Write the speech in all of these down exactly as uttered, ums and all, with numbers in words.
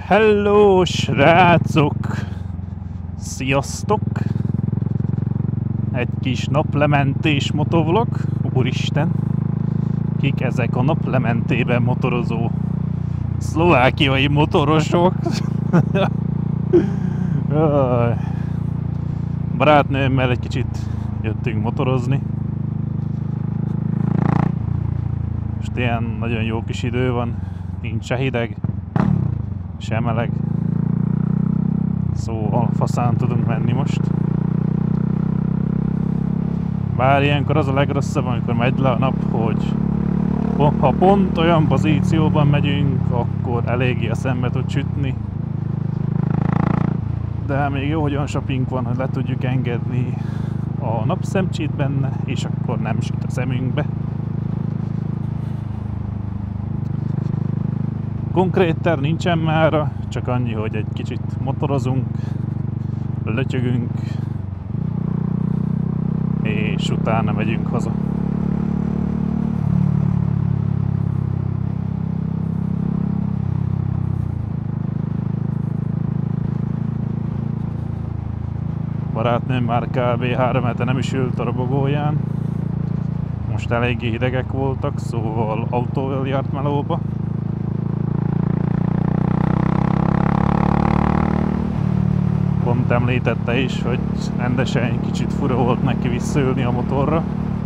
Hello, srácok! Sziasztok! Egy kis naplementés motovlog. Úristen! Kik ezek a naplementében motorozó szlovákiai motorosok? Barátnőmmel egy kicsit jöttünk motorozni. Most ilyen nagyon jó kis idő van, nincs se hideg, se meleg. Szóval faszán tudunk menni most. Bár ilyenkor az a legrosszabb, amikor megy le a nap, hogy ha pont olyan pozícióban megyünk, akkor eléggé a szembe tud sütni. De még jó, hogy olyan sapink van, hogy le tudjuk engedni a napszemcsét benne, és akkor nem süt a szemünkbe. Konkrét terv nincsen mára, csak annyi, hogy egy kicsit motorozunk, lötyögünk, és utána megyünk haza. Barátnőm már kb. három hete nem is ült a robogóján. Most eléggé hidegek voltak, szóval autóval járt melóba. Pont említette is, hogy rendesen kicsit fura volt neki visszaülni a motorra.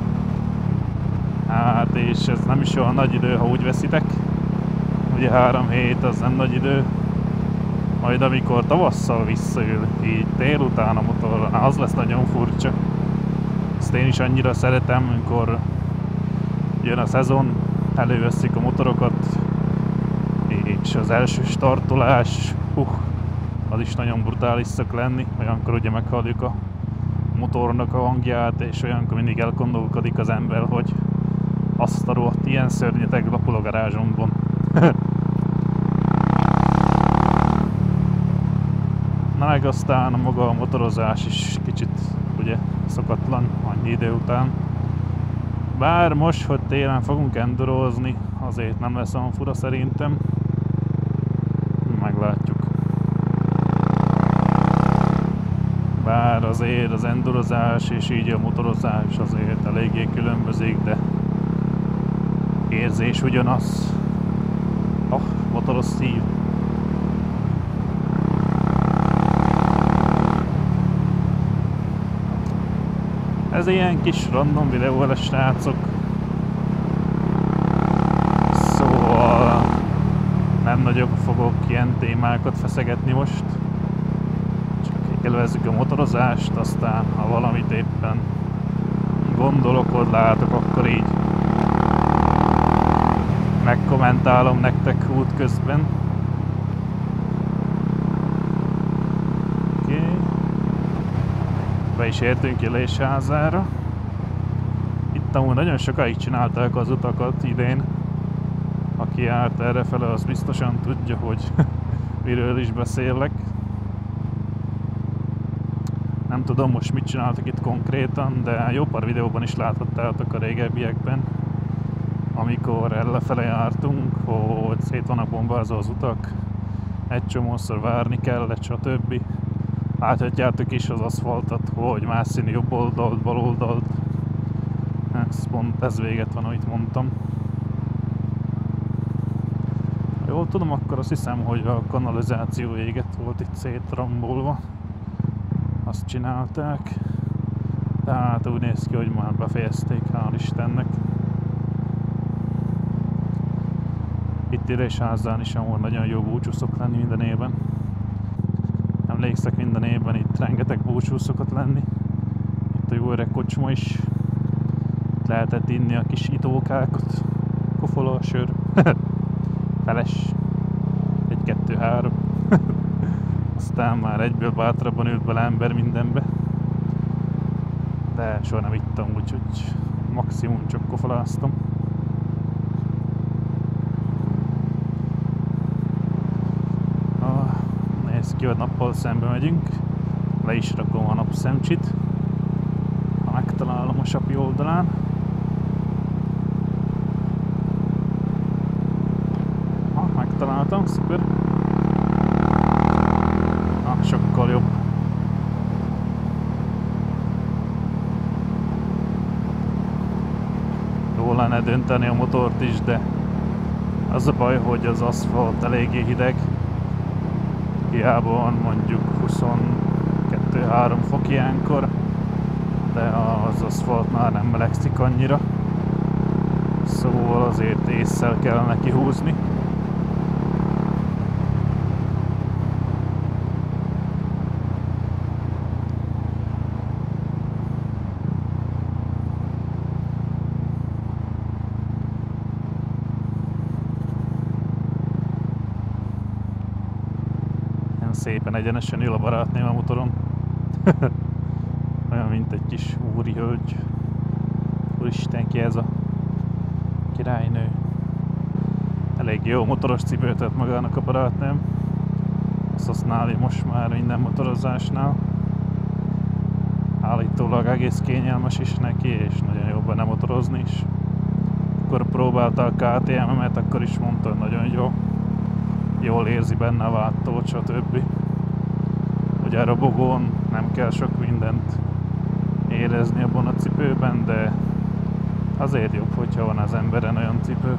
Hát és ez nem is olyan nagy idő, ha úgy veszitek. Ugye három hét az nem nagy idő. Majd amikor tavasszal visszaül, így délután a motorra, az lesz nagyon furcsa. Ezt én is annyira szeretem, amikor jön a szezon, előveszik a motorokat, és az első startolás, hú, az is nagyon brutális szok lenni. Olyankor ugye meghalljuk a motornak a hangját, és olyankor mindig elgondolkodik az ember, hogy azt a rohadt ilyen szörnyeteg lapul a garázsomban. Na meg aztán a maga a motorozás is kicsit ugye szokatlan annyi idő után. Bár most, hogy télen fogunk endurozni, azért nem lesz olyan fura szerintem. Meglátjuk. Bár azért az endurozás és így a motorozás azért eléggé különbözik, de érzés ugyanaz. Ah, motoros szív. Ez ilyen kis random videó lesz, srácok. Szóval nem nagyobb fogok ilyen témákat feszegetni most. Csak elvezzük a motorozást, aztán ha valamit éppen gondolok, hogy látok, akkor így megkommentálom nektek út közben. Be is értünk Élésházára. Itt amúgy nagyon sokáig csinálták az utakat idén. Aki járt errefele, az biztosan tudja, hogy miről is beszélek. Nem tudom most mit csináltak itt konkrétan, de jó pár videóban is láthattátok a régebbiekben, amikor errefele jártunk, hogy szét vannak bombázva az utak, egy csomószor várni kellett, stb. Láthatjátok is az aszfaltot, hogy másszínű jobb oldalt, bal oldalt. Ez pont ez véget van, amit mondtam. Ha jól tudom, akkor azt hiszem, hogy a kanalizáció véget volt itt szétrambolva. Azt csinálták. Tehát úgy néz ki, hogy már befejezték, hál' Istennek. Itt Élesházán is amúgy nagyon jó búcsú szok lenni minden évben. Emlékszek, minden évben itt rengeteg búcsú szokott lenni. Itt a jó öreg kocsma is. Itt lehetett inni a kis itókákat. Kofola a sör. Feles. Egy, kettő, három. Aztán már egyből bátrabban ült bele ember mindenbe. De soha nem ittam, úgyhogy maximum csak kofoláztam. Nézd ki, hogy nappal szembe megyünk. Le is rakom a napszemcsit, ha megtalálom a sapi oldalán. Ha, megtaláltam, szuper. sokkal jobb. Jól lenne dönteni a motort is, de az a baj, hogy az aszfalt eléggé hideg. Hiába van mondjuk huszonkettő-három fok ilyenkor, de az aszfalt már nem melegszik annyira. Szóval azért ésszel kellene kihúzni. Szépen egyenesen ül a barátném a motoron. Olyan, mint egy kis úri hölgy. Úristen, ki ez a királynő. Elég jó motoros cipőt tett magának a barátném. Azt használja most már minden motorozásnál. Állítólag egész kényelmes is neki, és nagyon jó benne motorozni is. Akkor próbálta a ká té em-et, akkor is mondta, hogy nagyon jó. Jól érzi benne a váttót, stb. Ugye a robogón nem kell sok mindent érezni abban a cipőben, de azért jobb, hogyha van az emberen olyan cipő.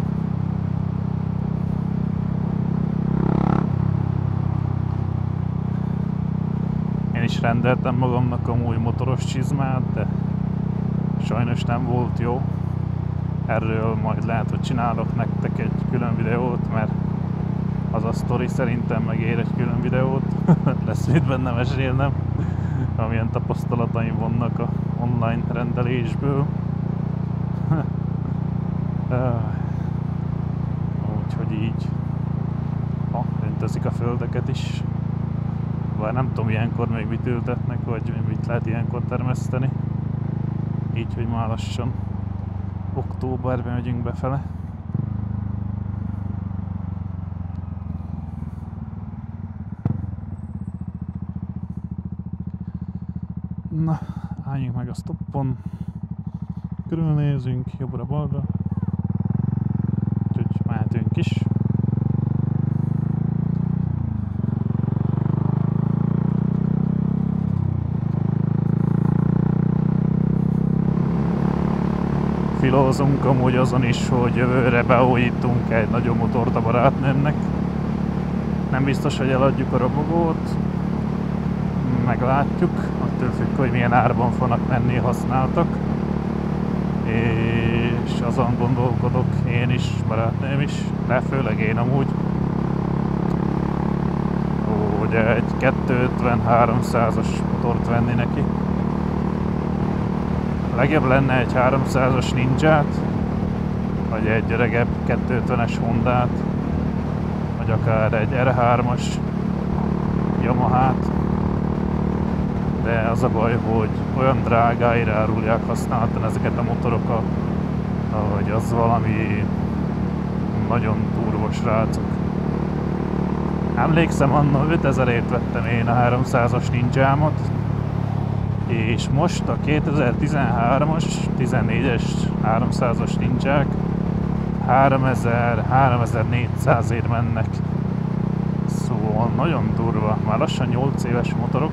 Én is rendeltem magamnak amúgy motoros csizmát, de sajnos nem volt jó. Erről majd lehet, hogy csinálok nektek egy külön videót, mert az a sztori szerintem megér egy külön videót. Lesz mit benne mesélnem, amilyen tapasztalataim vannak a online rendelésből. Úgyhogy így ha, öntözik a földeket is. Bár nem tudom ilyenkor még mit ültetnek, vagy mit lehet ilyenkor termeszteni. Így, hogy már lassan októberben megyünk befele. Na, álljunk meg a stoppon, körülnézünk, jobbra-balra, úgyhogy mehetünk is. Filózunk amúgy azon is, hogy jövőre beújítunk egy nagyobb motort a barátnőmnek. Nem biztos, hogy eladjuk a robogót, meglátjuk, attól függ, hogy milyen árban fognak menni használtak. És azon gondolkodok én is, barátnőm is, de főleg én amúgy, hogy egy kétszázötven-háromszázas motort venni neki. Legjobb lenne egy háromszázas Ninját, vagy egy öregebb kétszázötvenes Hondát, vagy akár egy er hármas Yamahát. De az a baj, hogy olyan drágáira árulják használtan ezeket a motorokat, hogy az valami nagyon durva srácok. Emlékszem, anno ötezerért vettem én a háromszázas Ninjámat, és most a kétezer-tizenhármas, tizennégyes háromszázas Ninják háromezer-háromezer-négyszázért mennek. Szóval nagyon durva, már lassan nyolc éves motorok.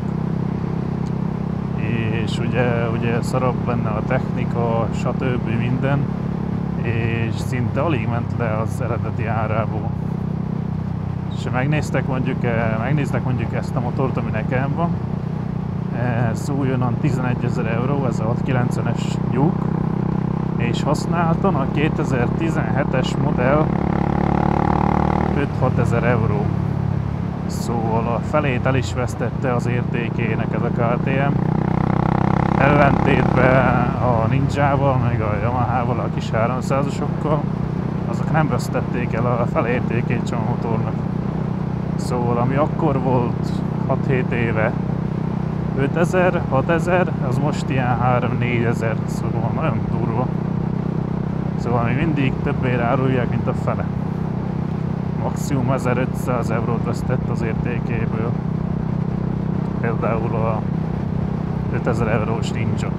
És ugye, ugye szarabb benne a technika, stb. Minden, és szinte alig ment le az eredeti árából. És ha megnéztek mondjuk, megnéztek mondjuk ezt a motort, ami nekem van, ez újonnan tizenegyezer euró, ez a hatszázkilencvenes lyuk, és használtan a kétezer-tizenhetes modell öt-hat ezer euró. Szóval a felét el is vesztette az értékének ez a ká té em. Ellentétben a Ninjával, meg a Yamahával, a kis háromszázasokkal, azok nem vesztették el a felértékét sem a motornak. Szóval ami akkor volt hat-hét éve ötezer, hatezer, az most ilyen három-négyezer, szóval nagyon durva. Szóval még mindig többére árulják, mint a fele. Maximum ezerötszáz eurót vesztett az értékéből. Például a ötezer eurós Ninja.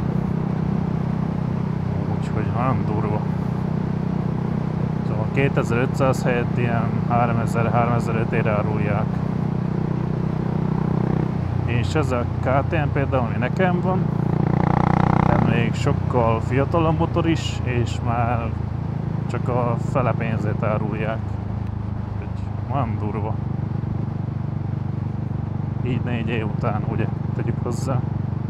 Úgyhogy nagyon durva. Szóval kétezer-ötszáz helyett ilyen háromezer-háromezerötszázére árulják. És És ez a ká té em például, ami nekem van, de még sokkal fiatalabb motor is, és már csak a fele pénzét árulják. Úgyhogy van durva. Így négy év után, ugye, tegyük hozzá.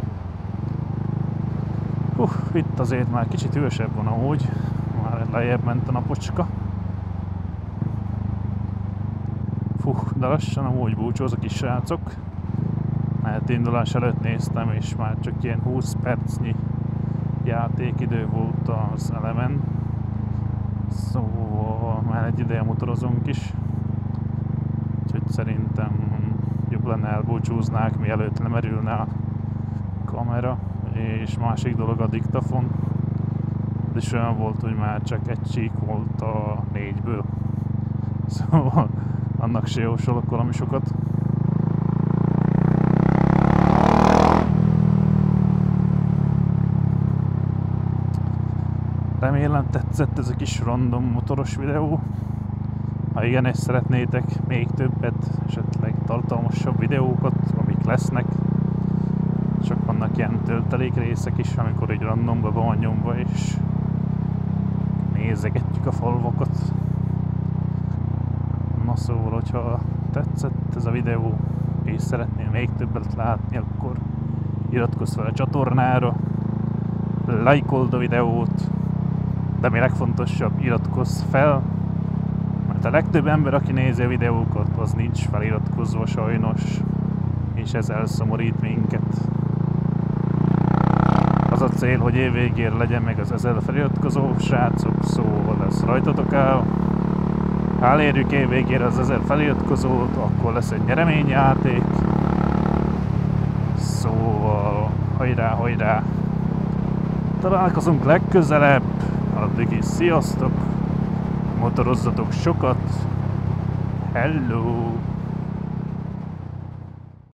Uh, itt azért már kicsit hűvösebb van amúgy, már lejjebb ment a napocska. Fuh, de lassan amúgy búcsózok is, srácok. Mert indulás előtt néztem, és már csak ilyen húsz percnyi játékidő volt az elemen. Szóval már egy ideje motorozunk is. Úgyhogy szerintem jobb lenne elbúcsúznák, mielőtt lemerülne a kamera. És másik dolog a diktafon. De is olyan volt, hogy már csak egy csík volt a négyből. Szóval annak se jósolok valami sokat. Remélem tetszett ez a kis random motoros videó. Ha igen, és szeretnétek még többet, esetleg tartalmasabb videókat, amik lesznek. Csak vannak ilyen töltelék részek is, amikor egy randomba van nyomva, és nézegetjük a falvakat. Na szóval, hogyha tetszett ez a videó, és szeretnél még többet látni, akkor iratkozz fel a csatornára, lájkold a videót, de mi legfontosabb, iratkozz fel, mert a legtöbb ember, aki nézi a videókat, az nincs feliratkozva sajnos, és ez elszomorít minket. Az a cél, hogy év végére legyen meg az ezer feliratkozó, srácok, szóval ez rajtatok áll. Ha elérjük év végére az ezer feliratkozót, akkor lesz egy nyereményjáték. Szóval hajrá, hajrá! Találkozunk legközelebb, addig is sziasztok! Motorozzatok sokat! Hello!